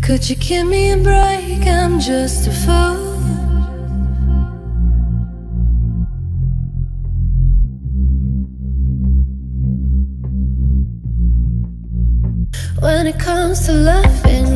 Could you give me a break? I'm just a fool. When it comes to loving